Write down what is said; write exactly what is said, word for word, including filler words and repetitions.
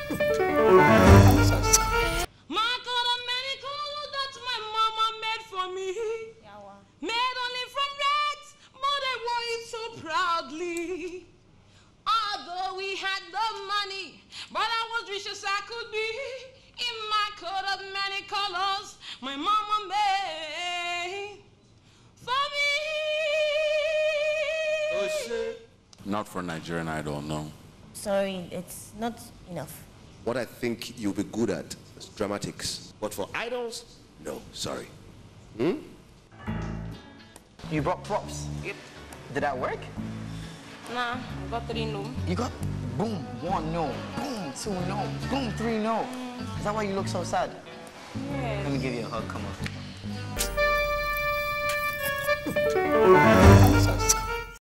My coat of many colors that my mama made for me. Made only from rags, but I wore it so proudly. Although we had the money, but I was rich as I could be. In my coat of many colors, my mama made for me. Oh shit. Not for Nigerian Idol, no. Sorry, it's not enough. What I think you'll be good at is dramatics. But for idols, no, sorry. Hmm? You brought props? Yep. Did that work? Nah, I got three no. You got boom, one no, boom, two no, boom, three no. Is that why you look so sad? Yeah. Let me give you a hug, come on.